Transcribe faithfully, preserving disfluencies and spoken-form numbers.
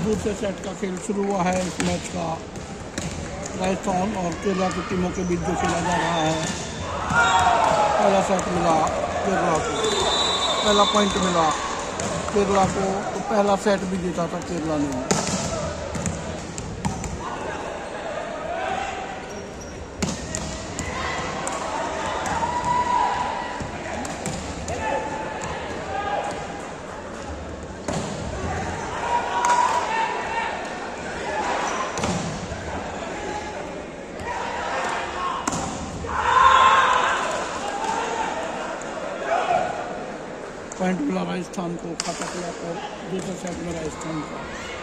दूसरे सेट का खेल शुरू हुआ है। इस मैच का राजस्थान और केरला की टीमों के बीच जो खेला जा रहा है। पहला सेट मिला केरला को, पहला पॉइंट मिला केरला को। तो पहला सेट भी जीता था केरला ने। पॉइंट मिला राजस्थान को, खाता खुला और दूसरे सेट में राजस्थान का।